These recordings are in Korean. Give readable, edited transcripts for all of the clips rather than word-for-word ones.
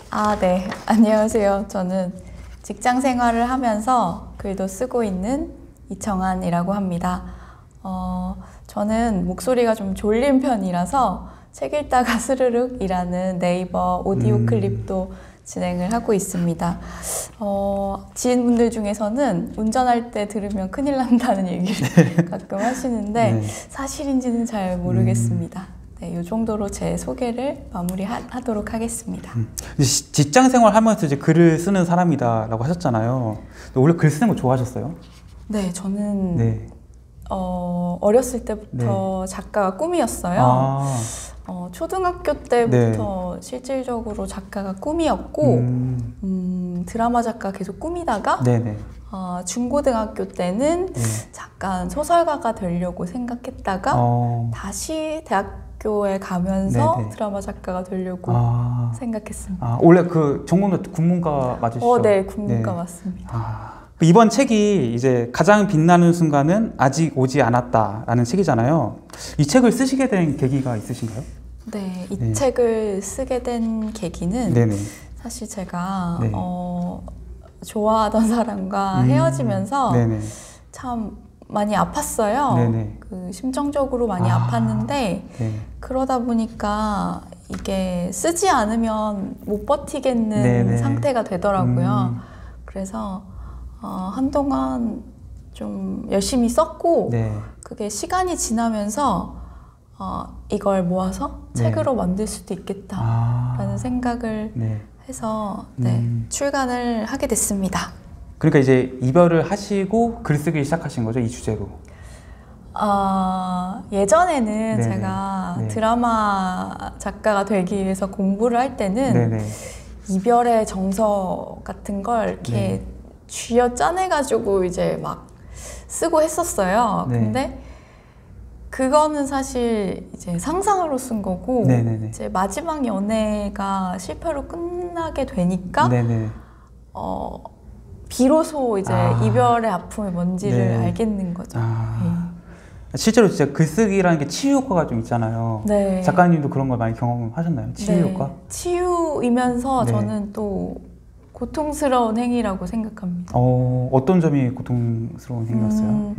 네. 안녕하세요. 저는 직장 생활을 하면서 글도 쓰고 있는 이청한이라고 합니다. 저는 목소리가 좀 졸린 편이라서 책 읽다가 스르륵이라는 네이버 오디오 클립도 진행을 하고 있습니다. 지인분들 중에서는 운전할 때 들으면 큰일 난다는 얘기를 가끔 하시는데 네. 사실인지는 잘 모르겠습니다. 네, 이 정도로 제 소개를 마무리하도록 하겠습니다. 직장 생활 하면서 이제 글을 쓰는 사람이다라고 하셨잖아요. 원래 글 쓰는 거 좋아하셨어요? 네, 저는 네. 어렸을 때부터 작가가 꿈이었어요. 초등학교 때부터 실질적으로 작가가 꿈이었고 드라마 작가 계속 꿈이다가 중고등학교 때는 잠깐 소설가가 되려고 생각했다가 다시 대학교에 가면서 드라마 작가가 되려고 생각했습니다. 원래 그 전공도 국문과 맞으시죠? 네, 국문과 맞습니다. 이번 책이 이제 가장 빛나는 순간은 아직 오지 않았다라는 책이잖아요. 이 책을 쓰시게 된 계기가 있으신가요? 네, 이 책을 쓰게 된 계기는 사실 제가 좋아하던 사람과 헤어지면서 참 많이 아팠어요. 그 심정적으로 많이 아팠는데 그러다 보니까 이게 쓰지 않으면 못 버티겠는 상태가 되더라고요. 그래서 한동안 좀 열심히 썼고 그게 시간이 지나면서 이걸 모아서 책으로 만들 수도 있겠다라는 생각을 해서 출간을 하게 됐습니다. 그러니까 이제 이별을 하시고 글쓰기 시작하신 거죠, 이 주제로? 예전에는 제가 드라마 작가가 되기 위해서 공부를 할 때는 이별의 정서 같은 걸 이렇게 쥐어 짜내가지고 이제 막 쓰고 했었어요. 근데 그거는 사실 이제 상상으로 쓴 거고 이제 마지막 연애가 실패로 끝나게 되니까 비로소 이제 이별의 아픔이 뭔지를 알겠는 거죠. 실제로 진짜 글쓰기라는 게 치유 효과가 좀 있잖아요. 작가님도 그런 걸 많이 경험하셨나요? 치유 효과? 치유이면서 저는 또 고통스러운 행위라고 생각합니다. 어떤 점이 고통스러운 행위였어요?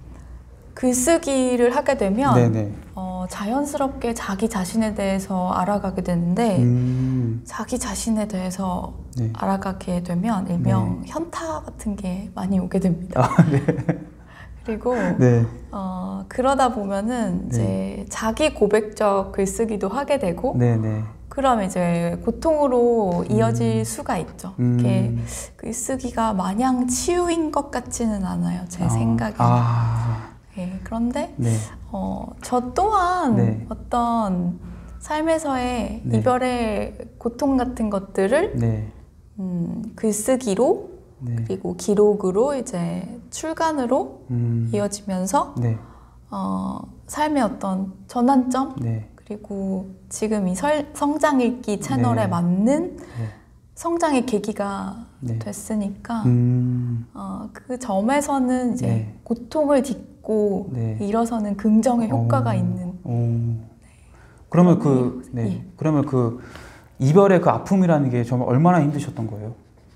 글쓰기를 하게 되면 자연스럽게 자기 자신에 대해서 알아가게 되는데 자기 자신에 대해서 알아가게 되면 일명 현타 같은 게 많이 오게 됩니다. 그리고 그러다 보면은 이제 자기 고백적 글쓰기도 하게 되고 그러면 이제 고통으로 이어질 수가 있죠. 이게 글쓰기가 마냥 치유인 것 같지는 않아요, 제 생각에는. 그런데 저 또한 어떤 삶에서의 이별의 고통 같은 것들을 글쓰기로 그리고 기록으로 이제 출간으로 이어지면서 삶의 어떤 전환점 그리고 지금 이 성장 읽기 채널에 맞는 성장의 계기가 됐으니까 그 점에서는 이제 고통을 딛고 일어서는 긍정의 효과가 있는. 그러면 그러면 그 이별의 그 아픔이라는 게 정말 얼마나 힘드셨던 거예요?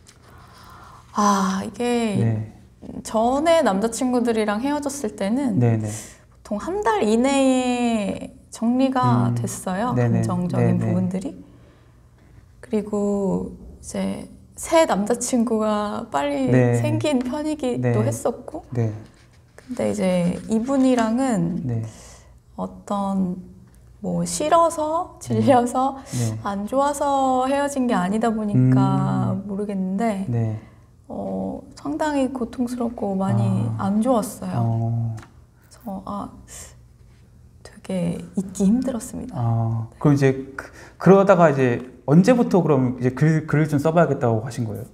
이게 전에 남자친구들이랑 헤어졌을 때는 보통 한 달 이내에 정리가 됐어요. 감정적인 부분들이. 그리고 이제 새 남자친구가 빨리 생긴 편이기도 했었고 근데 이제 이분이랑은 어떤 뭐 싫어서 질려서 안 좋아서 헤어진 게 아니다 보니까 모르겠는데 상당히 고통스럽고 많이 안 좋았어요. 그래서 되게 잊기 힘들었습니다. 그럼 이제 그러다가 이제 언제부터 그럼 이제 글을 좀 써봐야겠다고 하신 거예요?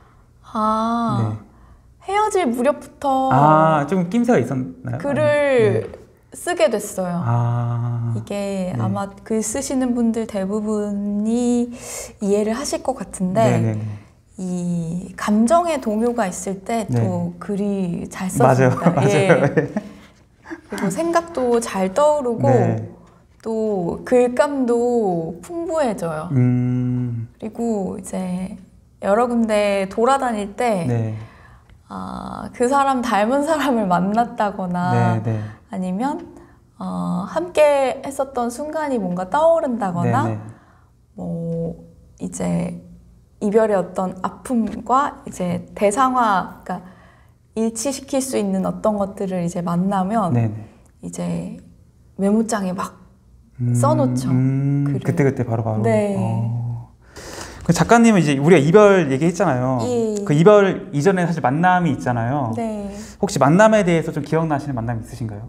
헤어질 무렵부터 좀 낌새가 있었나요? 글을 쓰게 됐어요. 이게 아마 글 쓰시는 분들 대부분이 이해를 하실 것 같은데 이 감정의 동요가 있을 때 또 글이 잘 써집니다. 맞아요. 그리고 생각도 잘 떠오르고 또 글감도 풍부해져요. 그리고 이제 여러 군데 돌아다닐 때 네. 그 사람 닮은 사람을 만났다거나 네, 네. 아니면 함께 했었던 순간이 뭔가 떠오른다거나 네, 네. 뭐 이제 이별의 어떤 아픔과 이제 대상화, 그러니까 일치시킬 수 있는 어떤 것들을 이제 만나면 네, 네. 이제 메모장에 막 써놓죠. 글을. 그때 바로. 네. 그 작가님은 이제 우리가 이별 얘기했잖아요. 예. 그 이별 이전에 사실 만남이 있잖아요. 네. 혹시 만남에 대해서 좀 기억나시는 만남 있으신가요?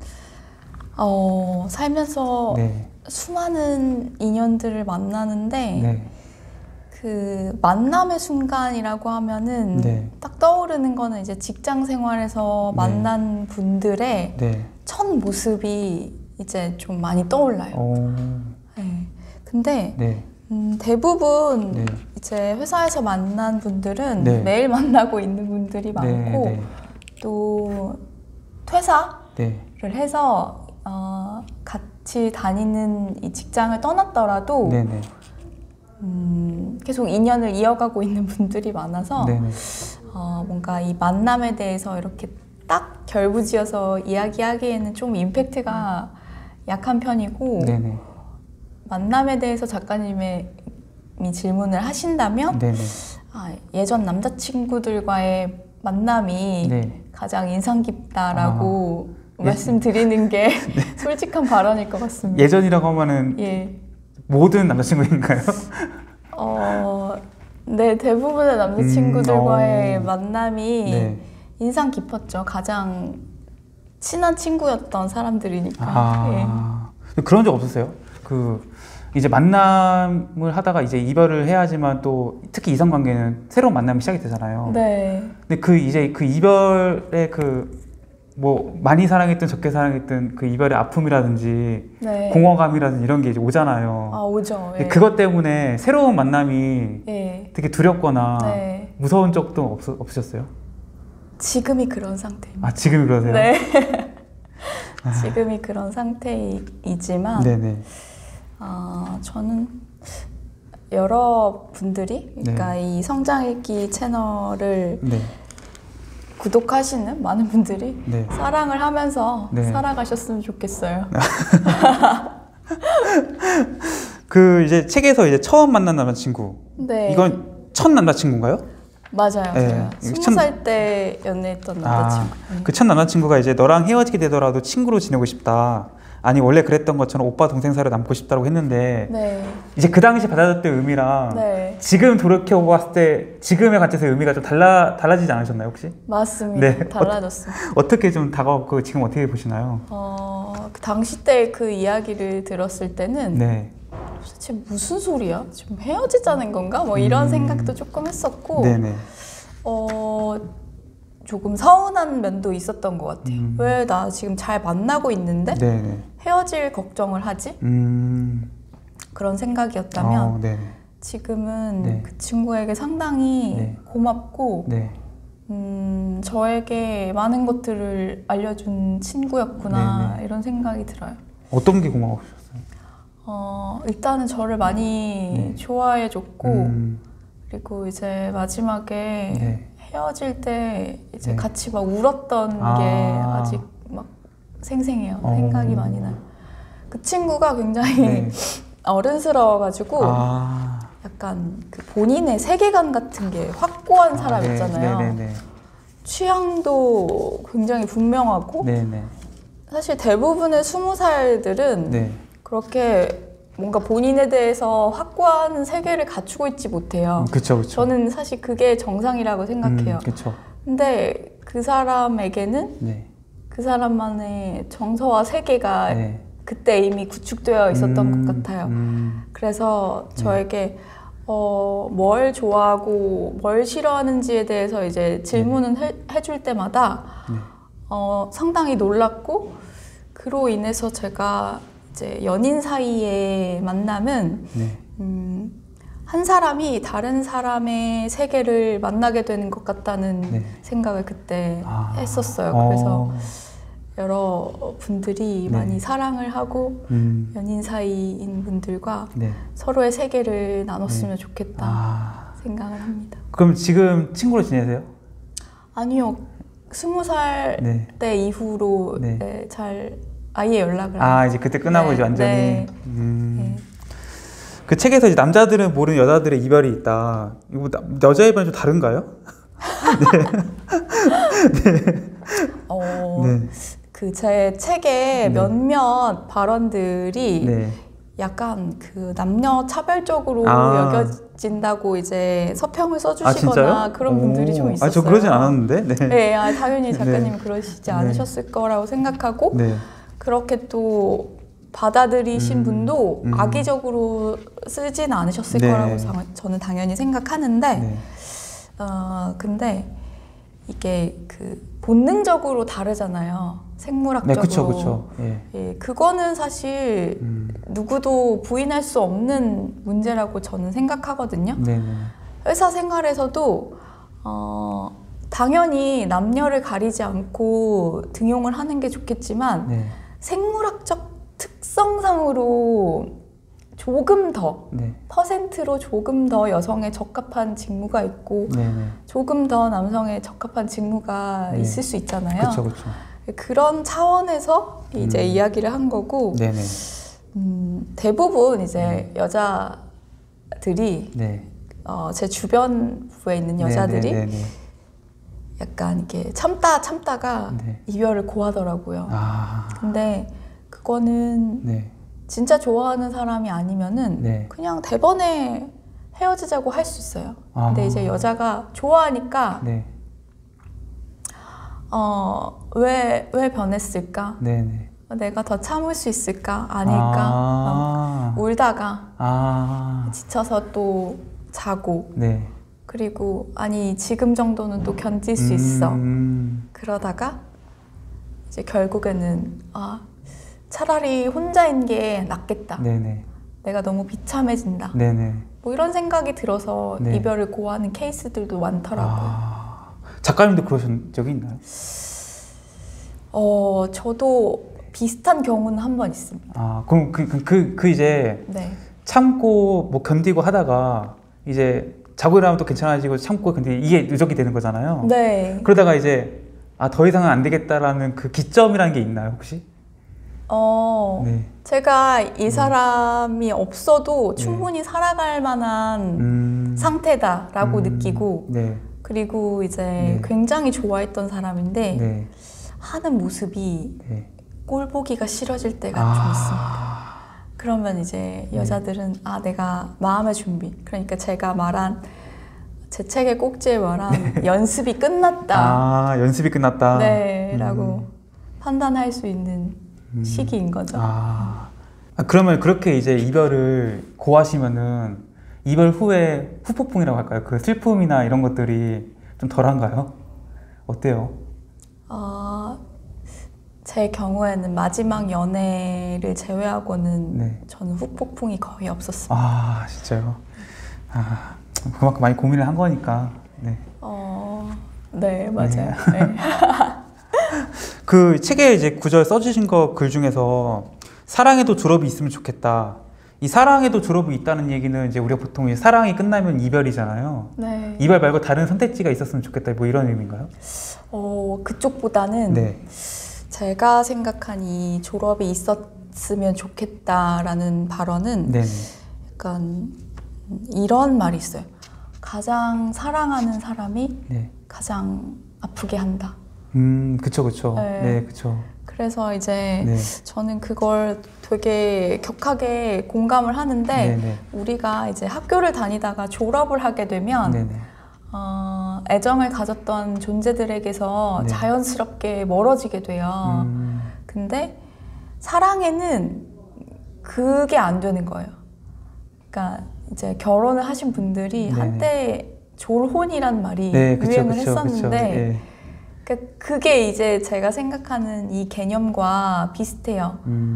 살면서 네. 수많은 인연들을 만나는데 네. 그 만남의 순간이라고 하면은 네. 딱 떠오르는 거는 이제 직장 생활에서 네. 만난 분들의 네. 첫 모습이 이제 좀 많이 떠올라요. 네. 근데 네. 대부분 네. 이제 회사에서 만난 분들은 네. 매일 만나고 있는 분들이 많고 네. 또 퇴사를 네. 해서 같이 다니는 이 직장을 떠났더라도 네. 네. 계속 인연을 이어가고 있는 분들이 많아서 네. 네. 뭔가 이 만남에 대해서 이렇게 딱 결부지어서 이야기하기에는 좀 임팩트가 약한 편이고 네. 네. 만남에 대해서 작가님이 질문을 하신다면 네. 예전 남자친구들과의 만남이 네. 가장 인상 깊다라고 말씀드리는 게 솔직한 발언일 것 같습니다. 예전이라고 하면은 예. 모든 남자친구인가요? 네, 대부분의 남자친구들과의 만남이 네. 인상 깊었죠. 가장 친한 친구였던 사람들이니까. 예. 그런 적 없었어요? 이제 만남을 하다가 이제 이별을 해야지만 또 특히 이성관계는 새로운 만남이 시작이 되잖아요. 네. 근데 이제 그 이별의 뭐 많이 사랑했든 적게 사랑했든 그 이별의 아픔이라든지 네. 공허감이라든지 이런 게 이제 오잖아요. 오죠. 근데 예. 그것 때문에 새로운 만남이 예. 되게 두렵거나 네. 무서운 적도 없으셨어요? 지금이 그런 상태입니다. 지금이 그러세요? 네. 지금이 그런 상태이지만 네네. 저는 여러 분들이 그러니까 이 성장읽기 채널을 네. 구독하시는 많은 분들이 네. 사랑을 하면서 네. 살아가셨으면 좋겠어요. 이제 책에서 이제 처음 만난 남자친구. 네. 이건 첫 남자친구인가요? 맞아요. 네. 20살 때 연애했던 남자친구. 그 첫 남자친구가 이제 너랑 헤어지게 되더라도 친구로 지내고 싶다. 아니 원래 그랬던 것처럼 오빠 동생 사이로 남고 싶다고 했는데 네. 이제 그 당시 받아들였던 의미랑 네. 지금 돌이켜 봤을 때 지금의 관점에서 의미가 좀 달라지지 않으셨나요 혹시? 맞습니다. 네. 달라졌습니다. 어떻게 좀 다가왔고 지금 어떻게 보시나요? 그 당시 때 그 이야기를 들었을 때는 네. 도대체 무슨 소리야? 지금 헤어지자는 건가? 뭐 이런 생각도 조금 했었고 네네. 조금 서운한 면도 있었던 것 같아요. 왜 나 지금 잘 만나고 있는데 네네. 헤어질 걱정을 하지? 그런 생각이었다면 네네. 지금은 네. 그 친구에게 상당히 네. 고맙고 네. 저에게 많은 것들을 알려준 친구였구나 네네. 이런 생각이 들어요. 어떤 게 고마우셨어요? 일단은 저를 많이 네. 좋아해줬고 그리고 이제 마지막에 네. 헤어질 때 이제 네. 같이 막 울었던 게 아직 막 생생해요. 생각이 많이 나요. 그 친구가 굉장히 네. 어른스러워가지고 약간 그 본인의 세계관 같은 게 확고한 사람 네. 있잖아요. 네네네. 취향도 굉장히 분명하고 네네. 사실 대부분의 20살들은 네. 그렇게 뭔가 본인에 대해서 확고한 세계를 갖추고 있지 못해요. 그쵸. 저는 사실 그게 정상이라고 생각해요. 그쵸. 근데 그 사람에게는 네. 그 사람만의 정서와 세계가 네. 그때 이미 구축되어 있었던 것 같아요. 그래서 네. 저에게 뭘 좋아하고 뭘 싫어하는지에 대해서 이제 질문은 해줄 때마다 네. 상당히 놀랐고 그로 인해서 제가 이제 연인 사이의 만남은 네. 한 사람이 다른 사람의 세계를 만나게 되는 것 같다는 네. 생각을 그때 했었어요. 그래서 여러 분들이 네. 많이 사랑을 하고 연인 사이인 분들과 네. 서로의 세계를 나눴으면 좋겠다 생각을 합니다. 그럼 지금 친구로 지내세요? 아니요. 20살 네. 때 이후로 네. 네, 잘 아예 연락을 안 이제 그때 끝나고 네, 이제 완전히. 네. 네. 그 책에서 이제 남자들은 모르는 여자들의 이별이 있다. 이거 여자 이별은 좀 다른가요? 네. 그 제 책의 네. 몇몇 발언들이 네. 약간 그 남녀 차별적으로 여겨진다고 이제 서평을 써주시거나 진짜요? 그런 분들이 좀 있었어요. 저 그러진 않았는데. 네. 네, 당연히 작가님이 네. 그러시지 않으셨을 거라고 생각하고 네. 그렇게 또 받아들이신 분도 악의적으로 쓰진 않으셨을 네. 거라고 저는 당연히 생각하는데 네. 근데 이게 그 본능적으로 다르잖아요. 생물학적으로. 네, 그쵸. 예. 예, 그거는 사실 누구도 부인할 수 없는 문제라고 저는 생각하거든요. 네. 회사 생활에서도 당연히 남녀를 가리지 않고 등용을 하는 게 좋겠지만 네. 생물학적 특성상으로 조금 더 퍼센트로 조금 더 여성에 적합한 직무가 있고 조금 더 남성에 적합한 직무가 있을 수 있잖아요. 그쵸. 그런 차원에서 이제 이야기를 한 거고 대부분 이제 여자들이 제 주변부에 있는 여자들이 약간 이렇게 참다가 이별을 고하더라고요. 근데 그거는 진짜 좋아하는 사람이 아니면은 그냥 대번에 헤어지자고 할 수 있어요. 근데 이제 여자가 좋아하니까 왜 변했을까? 내가 더 참을 수 있을까? 아닐까? 울다가 지쳐서 또 자고 그리고 아니 지금 정도는 또 견딜 수 있어. 그러다가 이제 결국에는 차라리 혼자인 게 낫겠다. 내가 너무 비참해진다. 뭐 이런 생각이 들어서 이별을 고하는 케이스들도 많더라고요. 작가님도 그러신 적이 있나요? 저도 비슷한 경우는 한 번 있습니다. 그럼 이제 참고 뭐 견디고 하다가 이제 자고 일어나면 또 괜찮아지고 참고 견디고 이게 누적이 되는 거잖아요. 그러다가 이제 더 이상은 안 되겠다라는 그 기점이라는 게 있나요, 혹시? 제가 이 사람이 없어도 충분히 살아갈 만한 상태다라고 느끼고 그리고 이제 굉장히 좋아했던 사람인데 하는 모습이 꼴 보기가 싫어질 때가 좀 있습니다. 그러면 이제 여자들은 내가 마음의 준비, 그러니까 제가 말한 제 책의 꼭지에 말한 연습이 끝났다. 연습이 끝났다. 라고 판단할 수 있는 시기인 거죠. 그러면 그렇게 이제 이별을 고하시면은 이별 후에 후폭풍이라고 할까요? 그 슬픔이나 이런 것들이 좀 덜한가요? 어때요? 제 경우에는 마지막 연애를 제외하고는 저는 후폭풍이 거의 없었습니다. 진짜요? 그만큼 많이 고민을 한 거니까. 맞아요. 그 책에 이제 구절 써주신 거 글 중에서 사랑에도 졸업이 있으면 좋겠다. 이 사랑에도 졸업이 있다는 얘기는 이제 우리가 보통 사랑이 끝나면 이별이잖아요. 이별 말고 다른 선택지가 있었으면 좋겠다. 뭐 이런 의미인가요? 그쪽보다는 제가 생각한 이 졸업이 있었으면 좋겠다라는 발언은 약간 이런 말이 있어요. 가장 사랑하는 사람이 가장 아프게 한다. 그쵸. 그쵸. 그래서 이제 저는 그걸 되게 격하게 공감을 하는데 우리가 이제 학교를 다니다가 졸업을 하게 되면 애정을 가졌던 존재들에게서 자연스럽게 멀어지게 돼요. 근데 사랑에는 그게 안 되는 거예요. 그러니까 이제 결혼을 하신 분들이 한때 졸혼이란 말이 유행을 했었는데 그게 이제 제가 생각하는 이 개념과 비슷해요.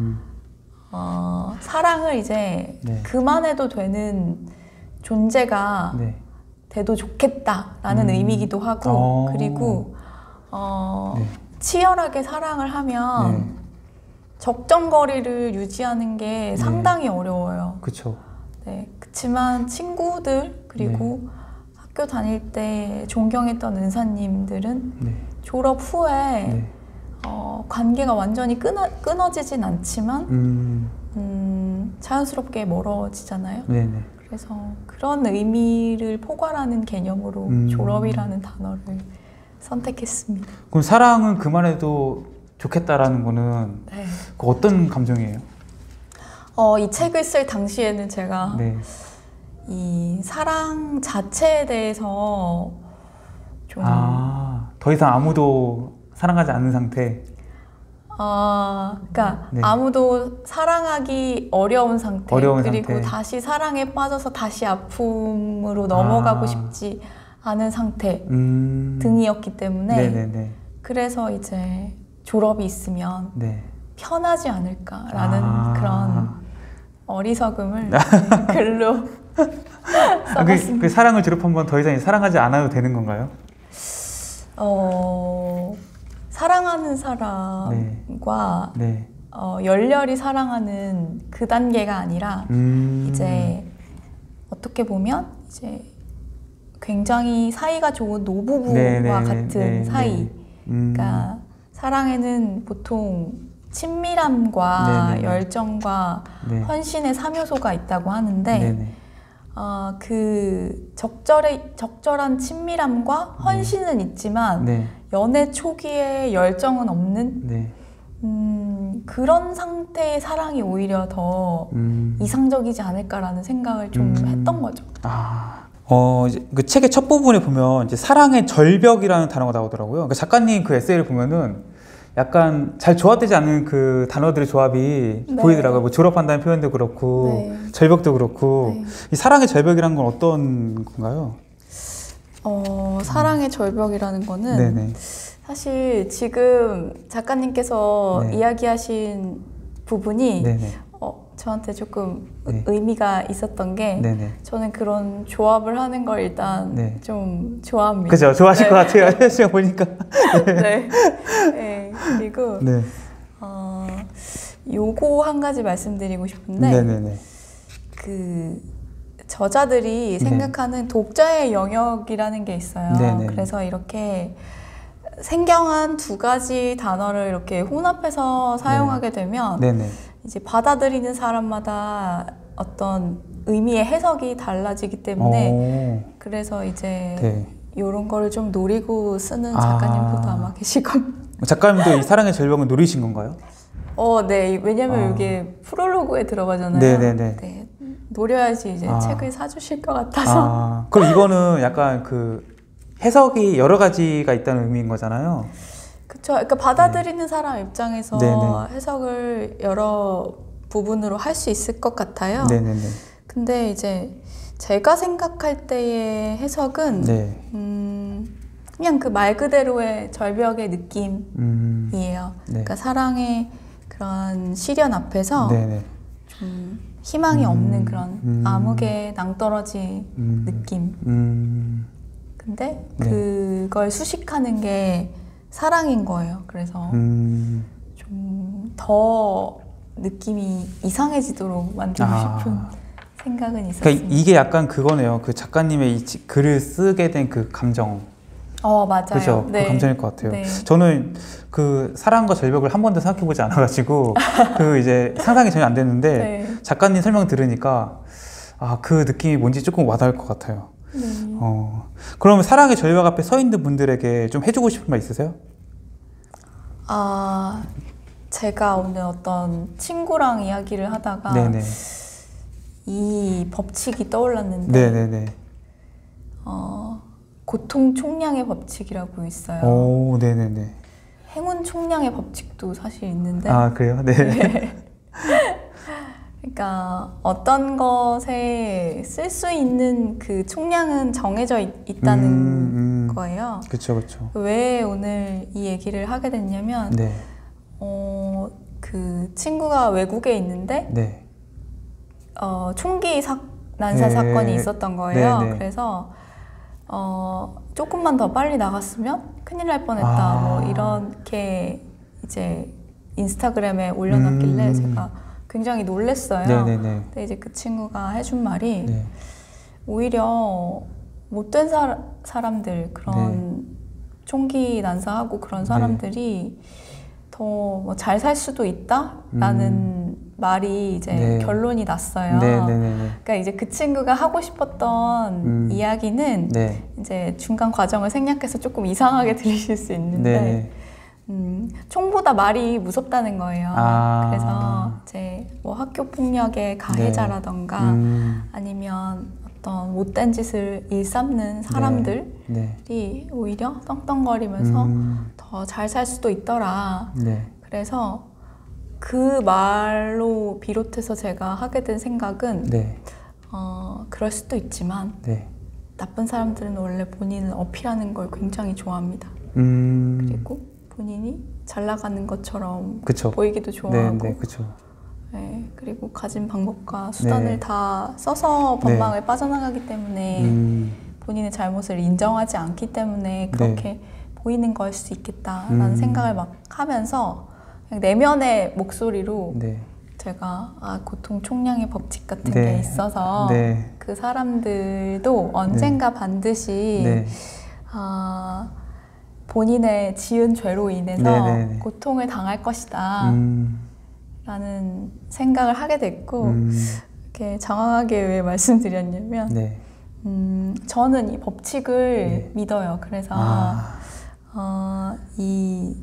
사랑을 이제 그만해도 되는 존재가 돼도 좋겠다라는 의미이기도 하고 그리고 치열하게 사랑을 하면 적정거리를 유지하는 게 상당히 어려워요. 그렇죠. 네, 그렇지만 친구들 그리고 학교 다닐 때 존경했던 은사님들은 졸업 후에 관계가 완전히 끊어지진 않지만 자연스럽게 멀어지잖아요. 네네. 그래서 그런 의미를 포괄하는 개념으로 졸업이라는 단어를 선택했습니다. 그럼 사랑은 그만해도 좋겠다라는 거는 그 어떤 감정이에요? 이 책을 쓸 당시에는 제가 이 사랑 자체에 대해서 좀 더 이상 아무도 사랑하지 않는 상태. 그러니까 아무도 사랑하기 어려운 상태. 그리고 다시 사랑에 빠져서 다시 아픔으로 넘어가고 싶지 않은 상태 등이었기 때문에 그래서 이제 졸업이 있으면 편하지 않을까라는 그런 어리석음을 글로 써봤습니다. 그 사랑을 졸업하면 더 이상 사랑하지 않아도 되는 건가요? 사랑하는 사람과 열렬히 사랑하는 그 단계가 아니라 이제 어떻게 보면 이제 굉장히 사이가 좋은 노부부와 같은 사이. 그러니까 사랑에는 보통 친밀함과 열정과 헌신의 3요소가 있다고 하는데 그 적절한 친밀함과 헌신은 있지만 연애 초기에 열정은 없는 그런 상태의 사랑이 오히려 더 이상적이지 않을까라는 생각을 좀 했던 거죠. 그 책의 첫 부분에 보면 이제 사랑의 절벽이라는 단어가 나오더라고요. 그러니까 작가님 그 에세이를 보면은 약간 잘 조합되지 않은 그 단어들의 조합이 보이더라고요. 뭐 졸업한다는 표현도 그렇고 절벽도 그렇고 이 사랑의 절벽이라는 건 어떤 건가요? 사랑의 절벽이라는 거는 사실 지금 작가님께서 이야기하신 부분이 저한테 조금 의미가 있었던 게 저는 그런 조합을 하는 걸 일단 좀 좋아합니다. 그죠? 좋아하실 것 같아요. 제가 보니까. 그리고 요거 한 가지 말씀드리고 싶은데 그 저자들이 생각하는 독자의 영역이라는 게 있어요. 그래서 이렇게 생경한 두 가지 단어를 이렇게 혼합해서 사용하게 되면 이제 받아들이는 사람마다 어떤 의미의 해석이 달라지기 때문에 그래서 이제 이런 거를 좀 노리고 쓰는 작가님들도 아마 계실 겁니다. 작가님도 이 사랑의 절벽을 노리신 건가요? 네. 왜냐면 이게 프롤로그에 들어가잖아요. 노려야지 이제 책을 사주실 것 같아서. 그럼 이거는 약간 그 해석이 여러 가지가 있다는 의미인 거잖아요. 그렇죠. 그러니까 받아들이는 사람 입장에서 해석을 여러 부분으로 할 수 있을 것 같아요. 근데 이제 제가 생각할 때의 해석은 그냥 그 말 그대로의 절벽의 느낌이에요. 그러니까 사랑의 그런 시련 앞에서 좀 희망이 없는 그런 암흑의 낭떠러지 느낌. 근데 그걸 수식하는 게 사랑인 거예요. 그래서 좀 더 느낌이 이상해지도록 만들고 싶은 생각은 있었습니다. 그러니까 이게 약간 그거네요. 그 작가님의 이 글을 쓰게 된 그 감정. 맞아요. 그렇죠. 그 감정일 것 같아요. 저는 그 사랑과 절벽을 한 번도 생각해보지 않아가지고 그 이제 상상이 전혀 안 됐는데 작가님 설명 들으니까 그 느낌이 뭔지 조금 와닿을 것 같아요. 그러면 사랑의 절벽 앞에 서 있는 분들에게 좀 해주고 싶은 말 있으세요? 제가 오늘 어떤 친구랑 이야기를 하다가 이 법칙이 떠올랐는데 고통 총량의 법칙이라고 있어요. 행운 총량의 법칙도 사실 있는데 그래요? 그러니까 어떤 것에 쓸 수 있는 그 총량은 정해져 있다는 거예요. 그렇죠. 왜 오늘 이 얘기를 하게 됐냐면 그 친구가 외국에 있는데 총기 난사 사건이 있었던 거예요. 그래서 조금만 더 빨리 나갔으면 큰일 날 뻔했다. 뭐 이렇게 이제 인스타그램에 올려놨길래 제가 굉장히 놀랬어요. 네네네. 근데 이제 그 친구가 해준 말이 오히려 못된 사람들, 그런 총기 난사하고 그런 사람들이 더 잘 살 수도 있다라는 말이 이제 결론이 났어요. 그러니까 이제 그 친구가 하고 싶었던 이야기는 이제 중간 과정을 생략해서 조금 이상하게 들리실 수 있는데 총보다 말이 무섭다는 거예요. 그래서 이제 뭐 학교 폭력의 가해자라던가 아니면 어떤 못된 짓을 일삼는 사람들이 오히려 떵떵거리면서 더 잘 살 수도 있더라. 그래서 그 말로 비롯해서 제가 하게 된 생각은 그럴 수도 있지만 나쁜 사람들은 원래 본인을 어필하는 걸 굉장히 좋아합니다. 그리고 본인이 잘 나가는 것처럼 보이기도 좋아하고 그리고 가진 방법과 수단을 다 써서 법망을 빠져나가기 때문에 본인의 잘못을 인정하지 않기 때문에 그렇게 보이는 걸 수 있겠다라는 생각을 막 하면서 그냥 내면의 목소리로 제가 고통 총량의 법칙 같은 게 있어서 그 사람들도 언젠가 반드시 본인의 지은 죄로 인해서 고통을 당할 것이다 라는 생각을 하게 됐고 이렇게 장황하게 왜 말씀드렸냐면 저는 이 법칙을 믿어요. 그래서 이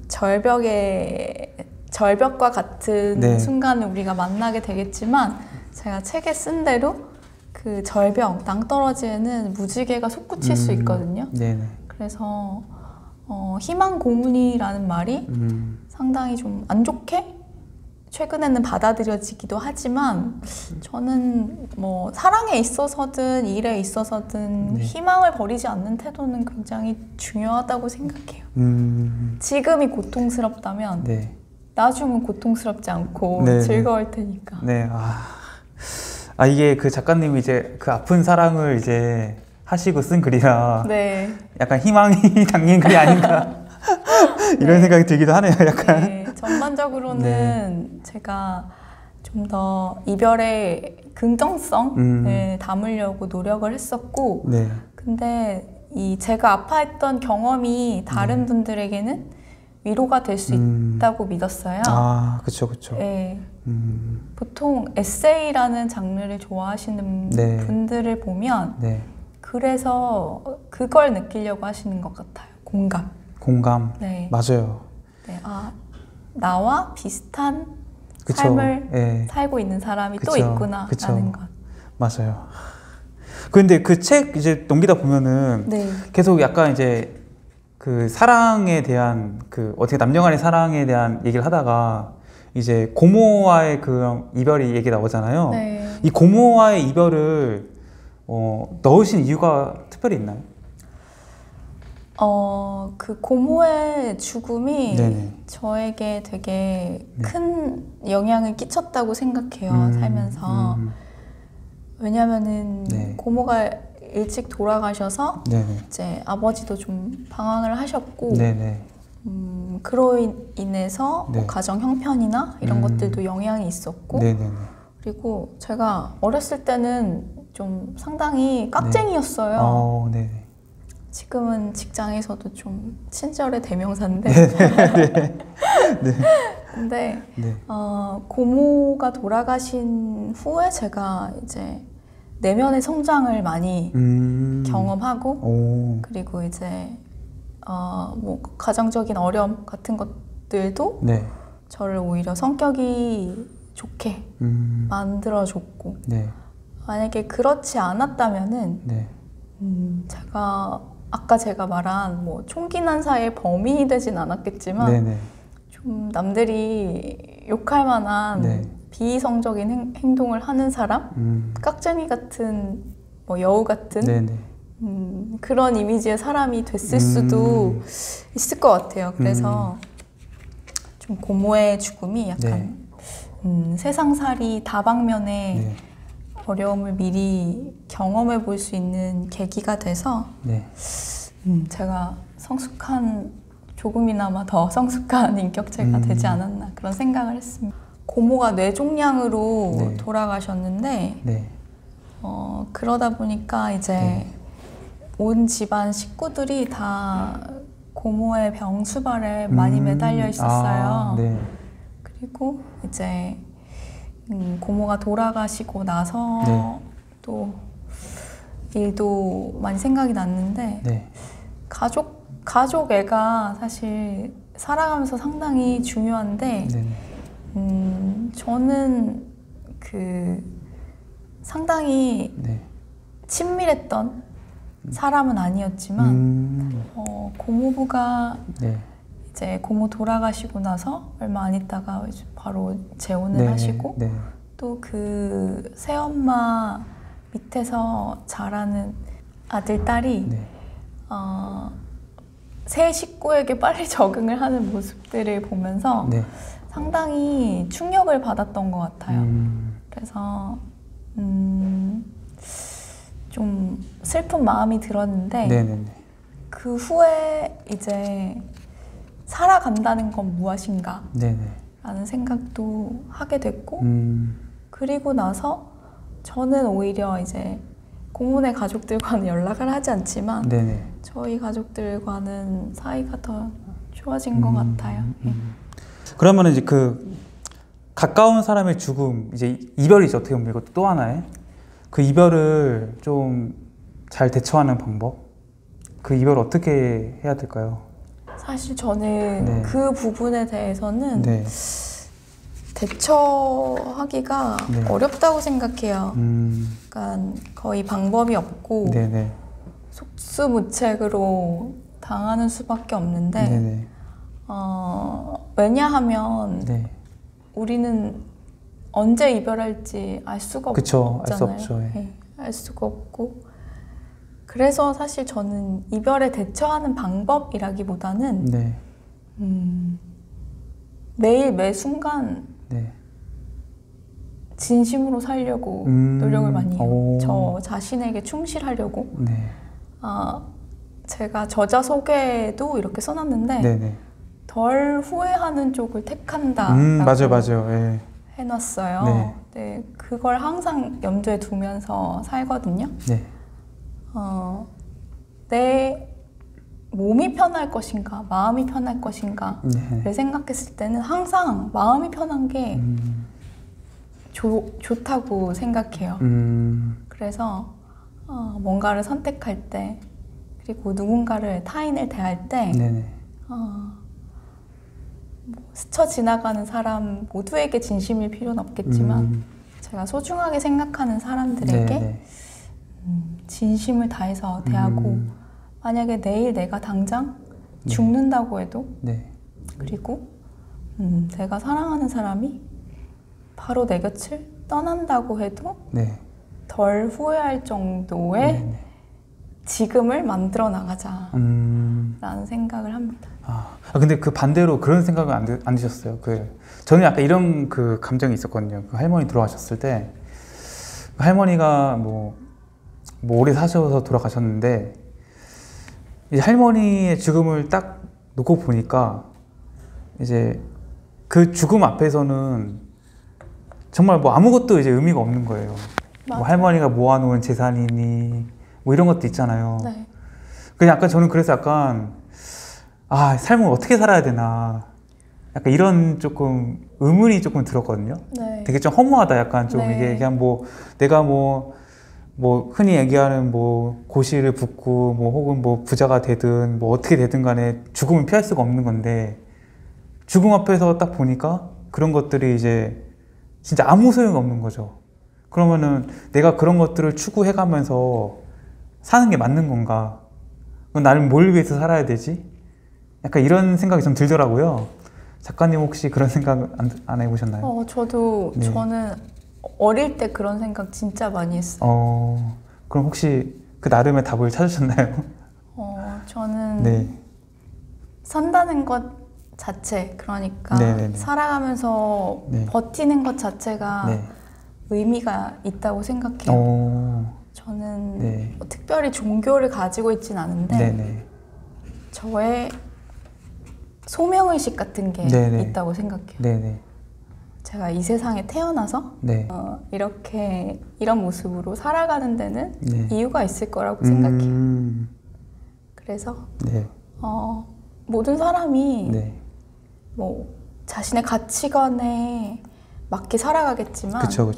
절벽과 같은 순간을 우리가 만나게 되겠지만 제가 책에 쓴 대로 그 절벽, 낭떠러지에는 무지개가 솟구칠 수 있거든요. 그래서 희망 고문이라는 말이 상당히 좀 안 좋게 최근에는 받아들여지기도 하지만 저는 뭐 사랑에 있어서든 일에 있어서든 희망을 버리지 않는 태도는 굉장히 중요하다고 생각해요. 지금이 고통스럽다면 나중은 고통스럽지 않고 즐거울 테니까. 이게 그 작가님이 이제 그 아픈 사랑을 이제 하시고 쓴 글이라 약간 희망이 담긴 글이 아닌가 이런 생각이 들기도 하네요. 약간. 전반적으로는 제가 좀 더 이별의 긍정성을 담으려고 노력을 했었고 근데 이 제가 아파했던 경험이 다른 분들에게는 위로가 될 수 있다고 믿었어요. 그쵸. 보통 에세이라는 장르를 좋아하시는 분들을 보면 그래서 그걸 느끼려고 하시는 것 같아요. 공감. 맞아요. 나와 비슷한 삶을 살고 있는 사람이 또 있구나 라는 것. 맞아요. 근데 그 책 이제 넘기다 보면은 계속 약간 이제 그 사랑에 대한 그 어떻게 남녀 간의 사랑에 대한 얘기를 하다가 이제 고모와의 그 이별이 얘기 나오잖아요. 이 고모와의 이별을 넣으신 이유가 특별히 있나요? 그 고모의 죽음이 저에게 되게 큰 영향을 끼쳤다고 생각해요. 살면서. 왜냐면은 고모가 일찍 돌아가셔서 이제 아버지도 좀 방황을 하셨고 그로 인해서 뭐 가정 형편이나 이런 것들도 영향이 있었고 그리고 제가 어렸을 때는 좀 상당히 깍쟁이였어요. 지금은 직장에서도 좀 친절의 대명사인데 근데 고모가 돌아가신 후에 제가 이제 내면의 성장을 많이 경험하고 그리고 이제 뭐 가정적인 어려움 같은 것들도 저를 오히려 성격이 좋게 만들어줬고 만약에 그렇지 않았다면은 아까 제가 말한 뭐 총기 난사의 범인이 되진 않았겠지만 좀 남들이 욕할 만한 비이성적인 행동을 하는 사람, 깍쟁이 같은 뭐 여우 같은 그런 이미지의 사람이 됐을 수도 있을 것 같아요. 그래서 좀 고모의 죽음이 약간 세상살이 다방면에 어려움을 미리 경험해 볼 수 있는 계기가 돼서 네. 제가 조금이나마 더 성숙한 인격체가 되지 않았나 그런 생각을 했습니다. 고모가 뇌종양으로 네. 돌아가셨는데 네. 그러다 보니까 이제 네. 온 집안 식구들이 다 고모의 병수발에 많이 매달려 있었어요. 네. 그리고 이제 고모가 돌아가시고 나서 네. 또 일도 많이 생각이 났는데 네. 가족 애가 사실 살아가면서 상당히 중요한데 저는 상당히 네. 친밀했던 사람은 아니었지만 고모부가 네. 이제 고모 돌아가시고 나서 얼마 안 있다가 이제 바로 재혼을 하시고 네. 또 그 새엄마 밑에서 자라는 아들, 딸이 네. 새 식구에게 빨리 적응을 하는 모습들을 보면서 네. 상당히 충격을 받았던 것 같아요. 그래서 좀 슬픈 마음이 들었는데 네네네. 그 후에 이제 살아간다는 건 무엇인가 네네. 라는 생각도 하게 됐고 그리고 나서 저는 오히려 이제 고모네 가족들과는 연락을 하지 않지만 네네. 저희 가족들과는 사이가 더 좋아진 것 같아요. 그러면 이제 그 가까운 사람의 죽음, 이제 이별이죠. 어떻게 보면 이것도 또 하나의 그 이별을 좀 잘 대처하는 방법? 그 이별을 어떻게 해야 될까요? 사실 저는 그 부분에 대해서는 대처하기가 어렵다고 생각해요. 그러니까 거의 방법이 없고 속수무책으로 당하는 수밖에 없는데 왜냐하면 우리는 언제 이별할지 알 수가 없잖아요. 알 수 없죠. 알 수가 없고 그래서 사실 저는 이별에 대처하는 방법이라기보다는 매일 매 순간 진심으로 살려고 노력을 많이 해요. 저 자신에게 충실하려고. 제가 저자 소개에도 이렇게 써놨는데 덜 후회하는 쪽을 택한다라고 맞아요. 해놨어요. 그걸 항상 염두에 두면서 살거든요. 내 몸이 편할 것인가, 마음이 편할 것인가를 생각했을 때는 항상 마음이 편한 게 좋다고 생각해요. 그래서 뭔가를 선택할 때 그리고 누군가를 타인을 대할 때 스쳐 지나가는 사람 모두에게 진심일 필요는 없겠지만 제가 소중하게 생각하는 사람들에게 진심을 다해서 대하고 만약에 내일 내가 당장 죽는다고 해도 그리고 내가 사랑하는 사람이 바로 내 곁을 떠난다고 해도 덜 후회할 정도의 지금을 만들어 나가자라는 생각을 합니다. 근데 그 반대로 그런 생각은 안 드셨어요? 저는 약간 이런 그 감정이 있었거든요. 그 할머니 돌아가셨을 때 할머니가 뭐 오래 사셔서 돌아가셨는데 이제 할머니의 죽음을 딱 놓고 보니까 이제 그 죽음 앞에서는 정말 뭐 아무것도 이제 의미가 없는 거예요. 뭐 할머니가 모아놓은 재산이니 뭐 이런 것도 있잖아요. 그냥 약간 저는 그래서 약간 삶을 어떻게 살아야 되나 약간 이런 조금 의문이 조금 들었거든요. 되게 좀 허무하다 약간 좀 이게 그냥 뭐 내가 뭐 흔히 얘기하는 뭐 고시를 붙고 뭐 혹은 뭐 부자가 되든 뭐 어떻게 되든 간에 죽음은 피할 수가 없는 건데 죽음 앞에서 딱 보니까 그런 것들이 이제 진짜 아무 소용이 없는 거죠. 그러면은 내가 그런 것들을 추구해가면서 사는 게 맞는 건가? 나는 뭘 위해서 살아야 되지? 약간 이런 생각이 좀 들더라고요. 작가님 혹시 그런 생각 안 해보셨나요? 저는 어릴 때 그런 생각 진짜 많이 했어요. 그럼 혹시 그 나름의 답을 찾으셨나요? 저는 산다는 것 자체, 그러니까 살아가면서 버티는 것 자체가 의미가 있다고 생각해요. 저는 네. 특별히 종교를 가지고 있진 않은데 네네. 저의 소명의식 같은 게 네네. 있다고 생각해요. 네네. 제가 이 세상에 태어나서 네. 이런 모습으로 살아가는 데는 네. 이유가 있을 거라고 생각해요. 그래서 네. 모든 사람이 네. 뭐 자신의 가치관에 맞게 살아가겠지만 그쵸.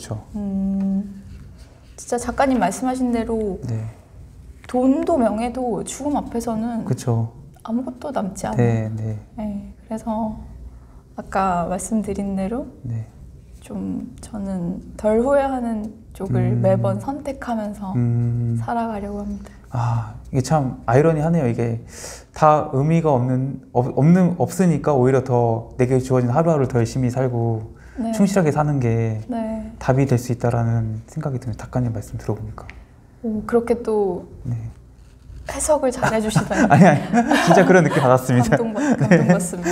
진짜 작가님 말씀하신 대로 네. 돈도 명예도 죽음 앞에서는 그쵸. 아무것도 남지 않아요. 네, 그래서 아까 말씀드린 대로 네. 좀 저는 덜 후회하는 쪽을 매번 선택하면서 살아가려고 합니다. 아, 이게 참 아이러니하네요. 이게 다 의미가 없으니까 오히려 더 내게 주어진 하루하루 더 열심히 살고 네. 충실하게 사는 게 네. 답이 될 수 있다라는 생각이 드네요. 작가님 말씀 들어보니까. 오, 그렇게 또 네. 해석을 잘 해주시다니. 아니, 진짜 그런 느낌 받았습니다. 감동받습니다.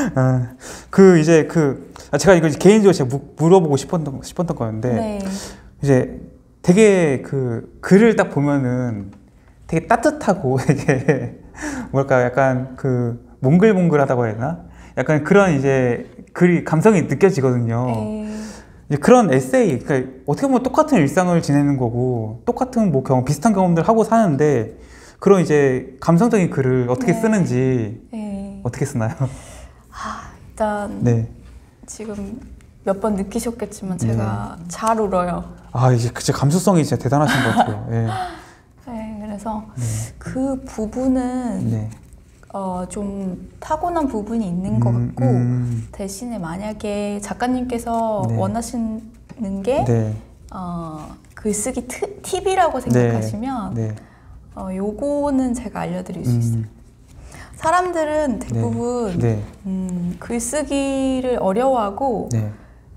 제가 이거 개인적으로 제가 물어보고 싶었던 거였는데, 네. 이제 되게 글을 딱 보면은 되게 따뜻하고 되게 뭐랄까 약간 몽글몽글하다고 해야 되나? 약간 그런 이제 글이 감성이 느껴지거든요. 이제 그런 에세이, 그러니까 어떻게 보면 똑같은 일상을 지내는 거고 똑같은 비슷한 경험들 하고 사는데 그런 이제 감성적인 글을 어떻게 네. 쓰는지 어떻게 쓰나요? 일단 네. 지금 몇 번 느끼셨겠지만 제가 네. 잘 울어요. 이제 진짜 감수성이 진짜 대단하신 것 같아요. 네. 네, 그래서 네. 그 부분은 네. 좀 타고난 부분이 있는 것 같고 대신에 만약에 작가님께서 네. 원하시는 게 네. 글쓰기 팁이라고 생각하시면 네. 네. 요거는 제가 알려드릴 수 있어요. 사람들은 대부분 네. 네. 글쓰기를 어려워하고 네.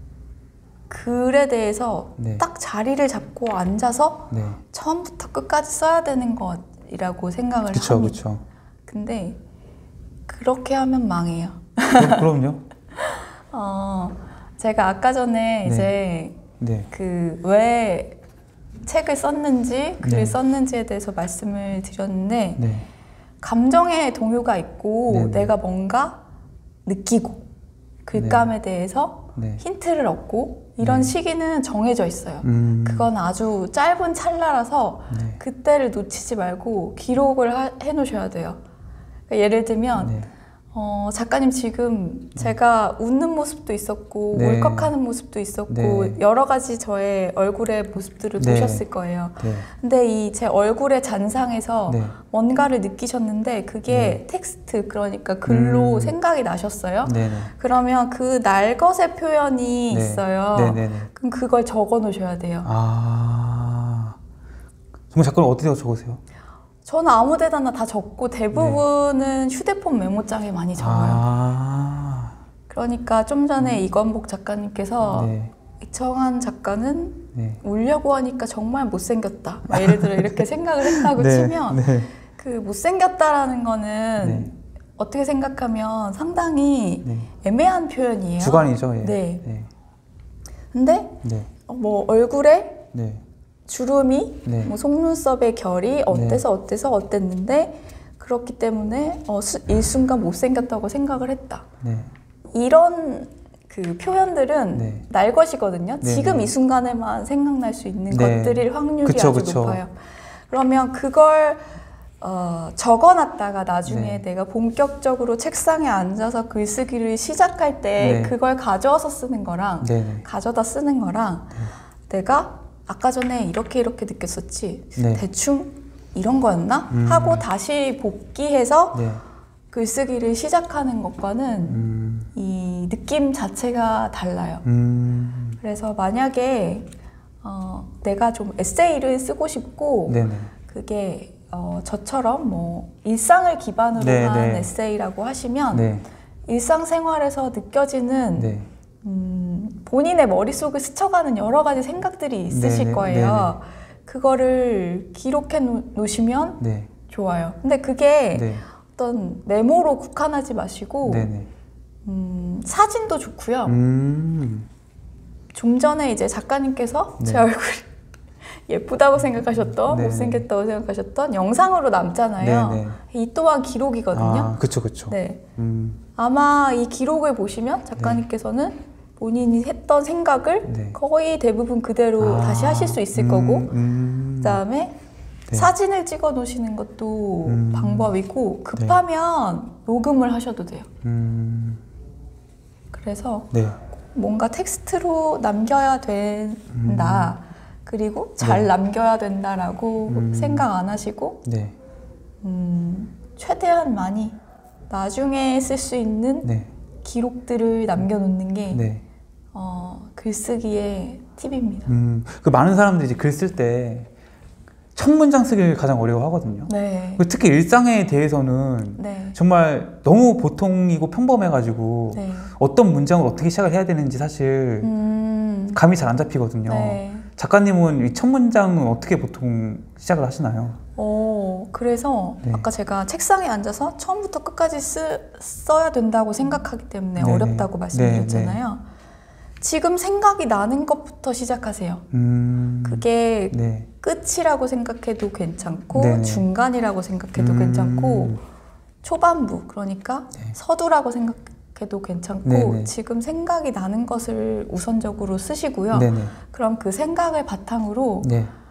글에 대해서 네. 딱 자리를 잡고 앉아서 네. 처음부터 끝까지 써야 되는 것이라고 생각을 합니다. 그쵸. 근데 그렇게 하면 망해요. 그럼요. 제가 아까 전에 네. 이제 네. 왜 책을 썼는지 글을 네. 썼는지에 대해서 말씀을 드렸는데 네. 감정의 동요가 있고 네. 내가 뭔가 느끼고 글감에 네. 대해서 네. 힌트를 얻고 이런 네. 시기는 정해져 있어요. 그건 아주 짧은 찰나라서 네. 그때를 놓치지 말고 기록을 해놓으셔야 돼요. 그러니까 예를 들면 네. 작가님 지금 제가 웃는 모습도 있었고 네. 울컥하는 모습도 있었고 네. 여러 가지 저의 얼굴의 모습들을 네. 보셨을 거예요. 네. 근데 이 제 얼굴의 잔상에서 네. 뭔가를 느끼셨는데 그게 네. 텍스트, 그러니까 글로 생각이 나셨어요. 네. 그러면 그 날것의 표현이 네. 있어요. 네. 그럼 그걸 적어 놓으셔야 돼요. 정말 작가님 어디다 적으세요? 저는 아무 데다나 다 적고 대부분은 네. 휴대폰 메모장에 많이 적어요. 그러니까 좀 전에 이건복 작가님께서 네. 이청한 작가는 네. 울려고 하니까 정말 못생겼다. 예를 들어 이렇게 생각을 했다고 네. 치면 네. 그 못생겼다라는 거는 네. 어떻게 생각하면 상당히 네. 애매한 표현이에요. 주관이죠. 예. 네. 네. 근데 네. 뭐 얼굴에 네. 주름이 네. 뭐 속눈썹의 결이 어땠는데 그렇기 때문에 일순간 못생겼다고 생각을 했다. 네. 이런 표현들은 네. 날 것이거든요. 네. 지금 이 순간에만 생각날 수 있는 네. 것들일 확률이 아주 높아요. 그러면 그걸 적어놨다가 나중에 네. 내가 본격적으로 책상에 앉아서 글쓰기를 시작할 때 네. 그걸 가져와서 쓰는 거랑 네. 가져다 쓰는 거랑 내가 아까 전에 이렇게 느꼈었지 네. 대충 이런 거였나? 하고 다시 복기해서 네. 글쓰기를 시작하는 것과는 이 느낌 자체가 달라요. 그래서 만약에 내가 좀 에세이를 쓰고 싶고 네네. 그게 저처럼 뭐 일상을 기반으로 네네. 한 에세이라고 하시면 네. 일상생활에서 느껴지는 네. 본인의 머릿속을 스쳐가는 여러 가지 생각들이 있으실 네네, 거예요. 네네. 그거를 기록해 놓으시면 네. 좋아요. 근데 그게 네. 어떤 메모로 국한하지 마시고 사진도 좋고요. 좀 전에 이제 작가님께서 제 얼굴이 예쁘다고 생각하셨던, 못생겼다고 생각하셨던 영상으로 남잖아요. 이 또한 기록이거든요. 그쵸, 그쵸. 네. 아마 이 기록을 보시면 작가님께서는 본인이 했던 생각을 거의 대부분 그대로 다시 하실 수 있을 거고, 그다음에 사진을 찍어 놓으시는 것도 방법이고, 급하면 녹음을 하셔도 돼요. 그래서 뭔가 텍스트로 남겨야 된다. 그리고 잘 남겨야 된다라고 생각 안 하시고 최대한 많이 나중에 쓸 수 있는 기록들을 남겨놓는 게 글쓰기의 팁입니다. 그 많은 사람들이 이제 글 쓸 때 첫 문장 쓰기를 가장 어려워하거든요. 특히 일상에 대해서는 정말 너무 보통이고 평범해가지고 어떤 문장을 어떻게 시작을 해야 되는지 사실 감이 잘 안 잡히거든요. 작가님은 이 첫 문장은 어떻게 보통 시작을 하시나요? 그래서 아까 제가 책상에 앉아서 처음부터 끝까지 써야 된다고 생각하기 때문에 어렵다고 말씀드렸잖아요. 지금 생각이 나는 것부터 시작하세요. 그게 끝이라고 생각해도 괜찮고 중간이라고 생각해도 괜찮고 초반부, 그러니까 서두라고 생각해도 괜찮고 지금 생각이 나는 것을 우선적으로 쓰시고요. 그럼 그 생각을 바탕으로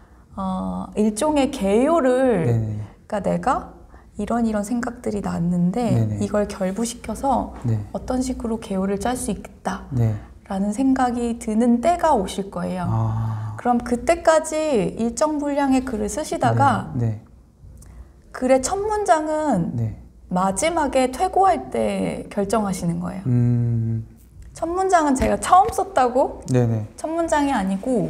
일종의 개요를 그러니까 내가 이런 생각들이 났는데 이걸 결부시켜서 어떤 식으로 개요를 짤 수 있겠다 라는 생각이 드는 때가 오실 거예요. 그럼 그때까지 일정 분량의 글을 쓰시다가 글의 첫 문장은 마지막에 퇴고할 때 결정하시는 거예요. 첫 문장은 제가 처음 썼다고 첫 문장이 아니고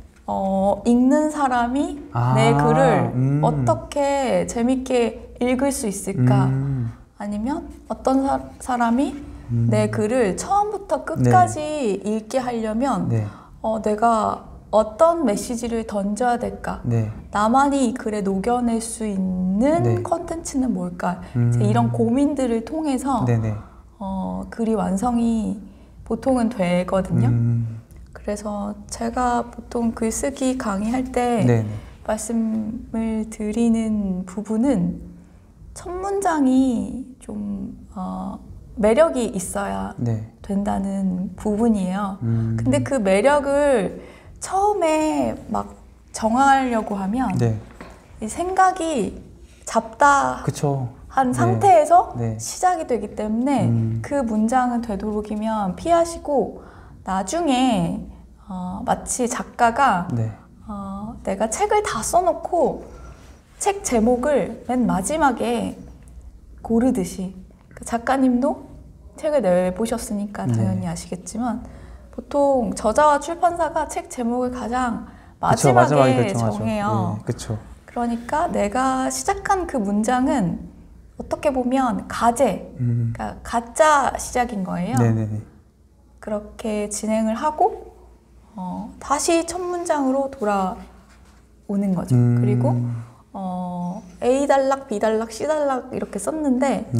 읽는 사람이 내 글을 어떻게 재밌게 읽을 수 있을까, 아니면 어떤 사람이 내 글을 처음부터 끝까지 읽게 하려면 내가 어떤 메시지를 던져야 될까, 나만이 이 글에 녹여낼 수 있는 컨텐츠는 뭘까, 이런 고민들을 통해서 글이 완성이 보통은 되거든요. 그래서 제가 보통 글쓰기 강의할 때 말씀을 드리는 부분은 첫 문장이 좀 매력이 있어야 된다는 부분이에요. 근데 그 매력을 처음에 막 정하려고 하면 생각이 잡다한 상태에서 시작이 되기 때문에 그 문장은 되도록이면 피하시고, 나중에 마치 작가가 내가 책을 다 써놓고 책 제목을 맨 마지막에 고르듯이, 그 작가님도 책을 내보셨으니까 당연히 아시겠지만 보통 저자와 출판사가 책 제목을 가장 마지막에 정해요. 그러니까 내가 시작한 그 문장은 어떻게 보면 가제, 그러니까 가짜 시작인 거예요. 그렇게 진행을 하고 다시 첫 문장으로 돌아오는 거죠. 그리고 A 단락, B 단락, C 단락 이렇게 썼는데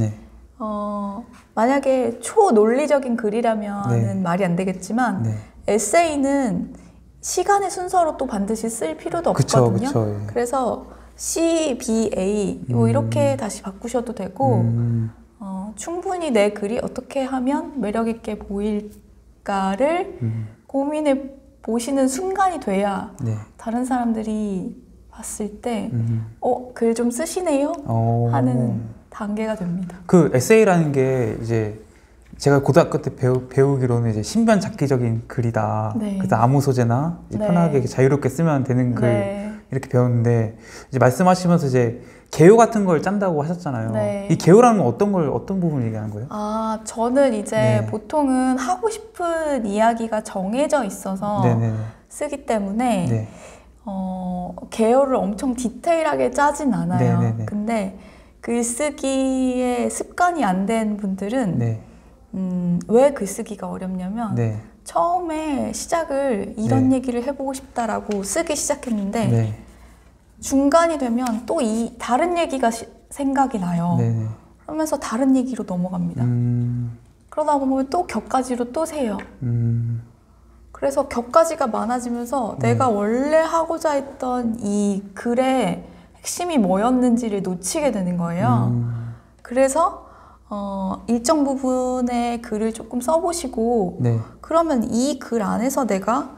만약에 초논리적인 글이라면 말이 안 되겠지만 에세이는 시간의 순서로 또 반드시 쓸 필요도 없거든요. 그래서 C, B, A 이렇게 다시 바꾸셔도 되고 충분히 내 글이 어떻게 하면 매력 있게 보일까를 고민해 보시는 순간이 돼야 다른 사람들이 봤을 때 글 좀 쓰시네요 하는 단계가 됩니다. 그 에세이라는 게 이제 제가 고등학교 때 배우기로는 이제 신변 잡기적인 글이다. 그래서 아무 소재나 편하게 자유롭게 쓰면 되는 글 이렇게 배웠는데, 이제 말씀하시면서 이제 개요 같은 걸 짠다고 하셨잖아요. 이 개요라는 건 어떤 부분을 얘기하는 거예요? 저는 이제 보통은 하고 싶은 이야기가 정해져 있어서 쓰기 때문에 개요를 엄청 디테일하게 짜진 않아요. 근데 글쓰기에 습관이 안 된 분들은 왜 글쓰기가 어렵냐면 처음에 시작을 이런 얘기를 해보고 싶다라고 쓰기 시작했는데 중간이 되면 또 다른 얘기가 생각이 나요. 그러면서 다른 얘기로 넘어갑니다. 그러다 보면 또 격가지로 또 세요. 그래서 격가지가 많아지면서 내가 원래 하고자 했던 이 글의 핵심이 뭐였는지를 놓치게 되는 거예요. 그래서 일정 부분의 글을 조금 써보시고 네. 그러면 이 글 안에서 내가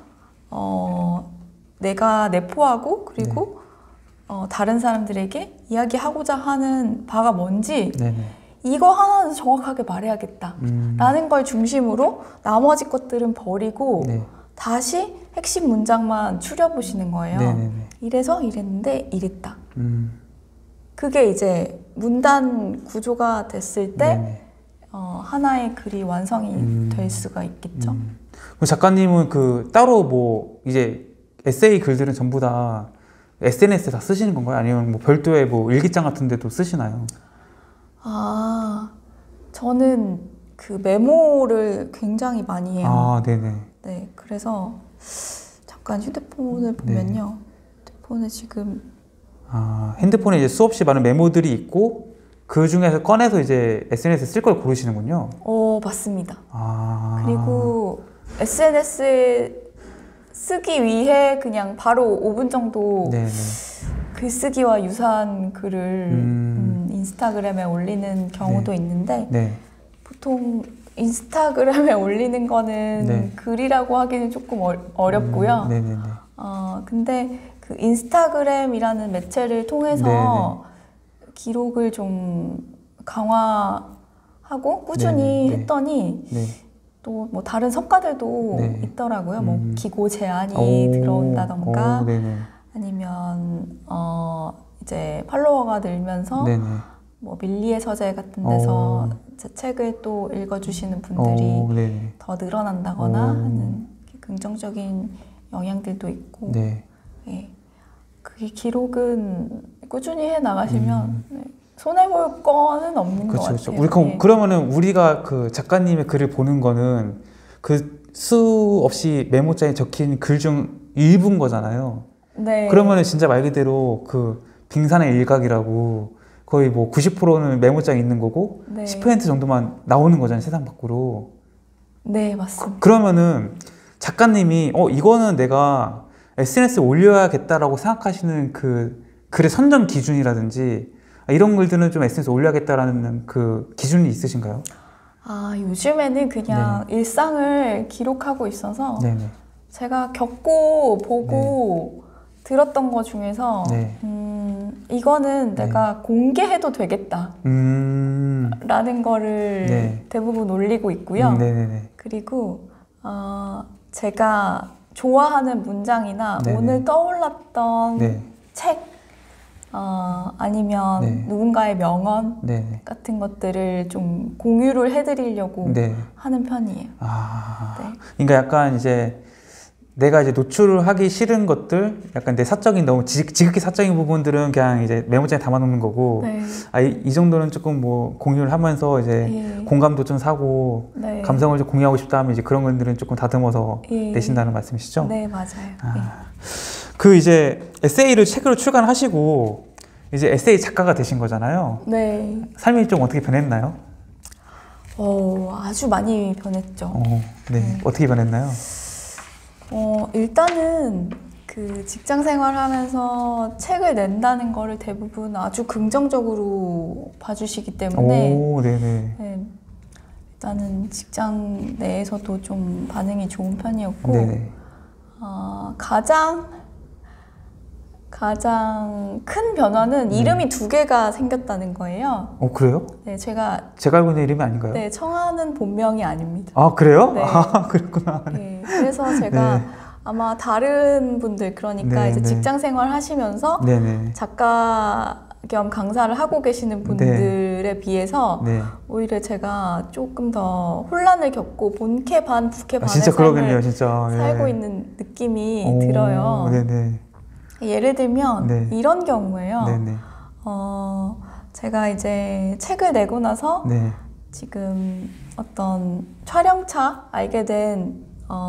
내포하고 그리고 다른 사람들에게 이야기하고자 하는 바가 뭔지 네네. 이거 하나는 정확하게 말해야겠다 라는 걸 중심으로 나머지 것들은 버리고 네. 다시 핵심 문장만 추려보시는 거예요. 네네네. 이래서 이랬는데 이랬다. 그게 이제 문단 구조가 됐을 때 하나의 글이 완성이 될 수가 있겠죠. 그럼 작가님은 따로 뭐 이제 에세이 글들은 전부 다 SNS에 다 쓰시는 건가요? 아니면 뭐 별도의 뭐 일기장 같은 데도 쓰시나요? 저는 그 메모를 굉장히 많이 해요. 네네. 네, 그래서 잠깐 휴대폰을 보면요. 핸드폰에 지금 핸드폰에 이제 수없이 많은 메모들이 있고 그 중에서 꺼내서 이제 SNS에 쓸 걸 고르시는군요. 맞습니다. 그리고 SNS에 쓰기 위해 그냥 바로 5분 정도 네네. 글쓰기와 유사한 글을 인스타그램에 올리는 경우도 있는데 네. 보통 인스타그램에 올리는 거는 글이라고 하기는 조금 어렵고요. 네네네. 근데 그 인스타그램이라는 매체를 통해서 기록을 좀 강화하고 꾸준히 했더니 또 뭐 다른 성과들도 있더라고요. 뭐 기고 제안이 들어온다던가 아니면 이제 팔로워가 늘면서 뭐 밀리의 서재 같은 데서 제 책을 또 읽어주시는 분들이 더 늘어난다거나 하는 긍정적인 영향들도 있고 그게 기록은 꾸준히 해 나가시면 손해볼 거는 없는 것 같아요. 그러면은 우리가 그 작가님의 글을 보는 거는 그 수없이 메모장에 적힌 글 중 일부인 거잖아요. 네. 그러면은 진짜 말 그대로 그 빙산의 일각이라고 거의 뭐 90%는 메모장에 있는 거고 10% 정도만 나오는 거잖아요, 세상 밖으로. 네, 맞습니다. 그러면은 작가님이 이거는 내가 SNS에 올려야겠다라고 생각하시는 그 글의 선정 기준이라든지 이런 글들은 좀 SNS에 올려야겠다라는 그 기준이 있으신가요? 요즘에는 그냥 일상을 기록하고 있어서 제가 겪고 보고 들었던 것 중에서 이거는 내가 공개해도 되겠다 라는 거를 대부분 올리고 있고요. 그리고 제가 좋아하는 문장이나 오늘 떠올랐던 책 아니면 누군가의 명언 같은 것들을 좀 공유를 해드리려고 하는 편이에요. 그러니까 약간 이제 내가 이제 노출을 하기 싫은 것들, 약간 내 사적인 너무 지극히 사적인 부분들은 그냥 이제 메모장에 담아놓는 거고, 이 정도는 조금 뭐 공유를 하면서 이제 공감도 좀 사고 감성을 좀 공유하고 싶다 하면 이제 그런 것들은 조금 다듬어서 내신다는 말씀이시죠? 네, 맞아요. 그 이제 에세이를 책으로 출간하시고 이제 에세이 작가가 되신 거잖아요. 네. 삶이 좀 어떻게 변했나요? 아주 많이 변했죠. 어떻게 변했나요? 일단은 그 직장 생활하면서 책을 낸다는 거를 대부분 아주 긍정적으로 봐주시기 때문에 일단은 직장 내에서도 좀 반응이 좋은 편이었고 가장 큰 변화는 이름이 2개가 생겼다는 거예요. 그래요? 네, 제가 알고 있는 이름이 아닌가요? 네, 청하는 본명이 아닙니다. 그래요? 네. 그렇구나. 네, 그래서 제가 아마 다른 분들, 그러니까 이제 직장 생활 하시면서 작가 겸 강사를 하고 계시는 분들에 비해서 오히려 제가 조금 더 혼란을 겪고 본캐 반 부캐 반의 진짜 삶을 진짜. 살고 있는 느낌이 들어요. 예를 들면 이런 경우예요. 제가 이제 책을 내고 나서 지금 어떤 촬영차 알게 된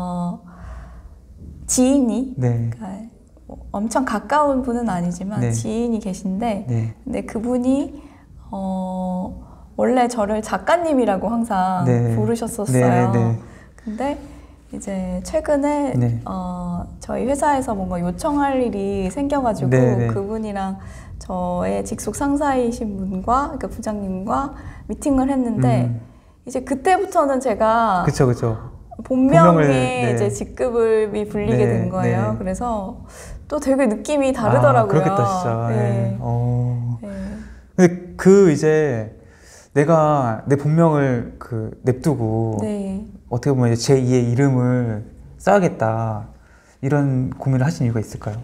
지인이 그러니까 엄청 가까운 분은 아니지만 지인이 계신데 근데 그분이 원래 저를 작가님이라고 항상 부르셨었어요. 근데 이제 최근에 네. 저희 회사에서 뭔가 요청할 일이 생겨가지고 네네. 그분이랑 저의 직속 상사이신 분과 그러니까 부장님과 미팅을 했는데 이제 그때부터는 제가 그쵸. 본명에 네. 이제 직급이 불리게 네, 된 거예요. 네. 그래서 또 되게 느낌이 다르더라고요. 그렇겠다 진짜. 네. 네. 근데 그 이제 내가 내 본명을 냅두고 네. 어떻게 보면 이제 제2의 이름을 써야겠다 이런 고민을 하신 이유가 있을까요?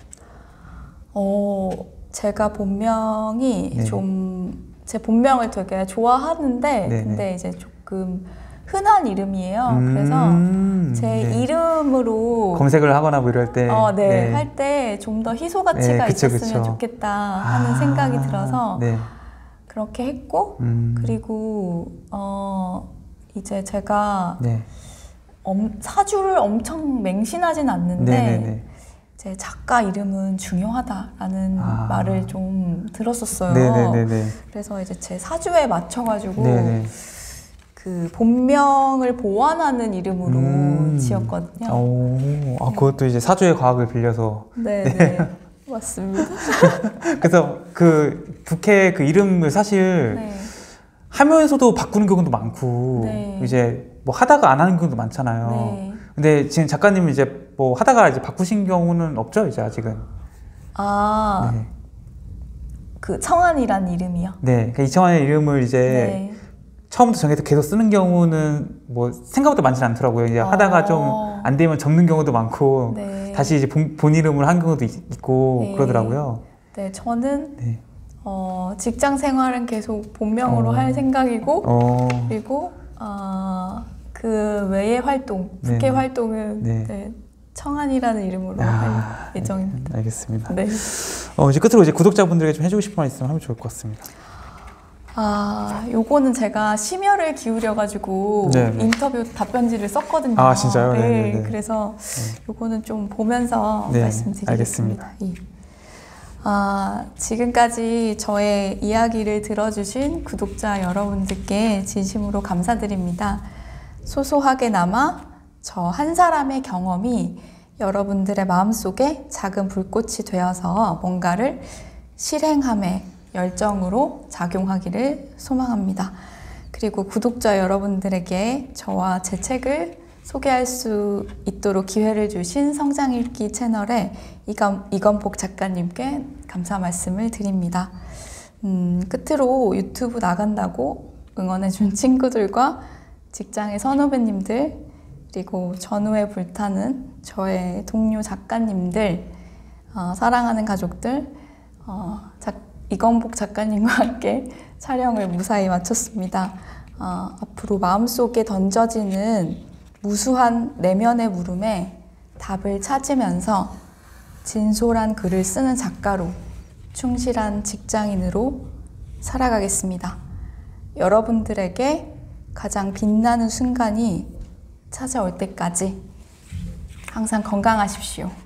제가 본명이 네. 제 본명을 되게 좋아하는데 네네. 근데 이제 조금 흔한 이름이에요. 그래서 제 네. 이름으로 검색을 하거나 뭐 이럴 때 네. 할 때 좀 더 희소 가치가 네, 있었으면 좋겠다 하는 생각이 들어서 네. 그렇게 했고 그리고 이제 제가 네. 사주를 엄청 맹신하진 않는데 네네네. 제 작가 이름은 중요하다라는 말을 좀 들었었어요. 네네네. 그래서 이제 제 사주에 맞춰가지고 네네. 그 본명을 보완하는 이름으로 지었거든요. 그것도 이제 사주의 과학을 빌려서. 네. 맞습니다. 그래서 부캐 이름을 사실 네. 하면서도 바꾸는 경우도 많고 네. 이제 뭐 하다가 안 하는 경우도 많잖아요. 네. 근데 지금 작가님은 이제 뭐 하다가 이제 바꾸신 경우는 없죠, 이제 아직은. 네. 그 청한이란 이름이요? 네. 그러니까 이청한의 이름을 이제 네. 처음부터 정해서 계속 쓰는 경우는 뭐 생각보다 많지는 않더라고요. 이제 하다가 좀 안 되면 접는 경우도 많고 네. 다시 이제 본 이름을 한 경우도 있고 네. 그러더라고요. 네, 저는 네. 직장 생활은 계속 본명으로 할 생각이고 그리고 그 외의 활동, 부캐 활동은 네, 청한이라는 이름으로 할 예정입니다. 알겠습니다. 네. 이제 끝으로 이제 구독자분들에게 좀 해주고 싶은 말 있으면 하면 좋을 것 같습니다. 요거는 제가 심혈을 기울여가지고 인터뷰 답변지를 썼거든요. 진짜요? 네. 그래서 요거는 좀 보면서 말씀드리겠습니다. 알겠습니다. 지금까지 저의 이야기를 들어주신 구독자 여러분들께 진심으로 감사드립니다. 소소하게나마 저 한 사람의 경험이 여러분들의 마음속에 작은 불꽃이 되어서 뭔가를 실행함에 열정으로 작용하기를 소망합니다. 그리고 구독자 여러분들에게 저와 제 책을 소개할 수 있도록 기회를 주신 성장읽기 채널의 이건복 작가님께 감사 말씀을 드립니다. 끝으로 유튜브 나간다고 응원해준 친구들과 직장의 선후배님들 그리고 전후에 불타는 저의 동료 작가님들 사랑하는 가족들 이건복 작가님과 함께 촬영을 무사히 마쳤습니다. 앞으로 마음속에 던져지는 무수한 내면의 물음에 답을 찾으면서 진솔한 글을 쓰는 작가로 충실한 직장인으로 살아가겠습니다. 여러분들에게 가장 빛나는 순간이 찾아올 때까지 항상 건강하십시오.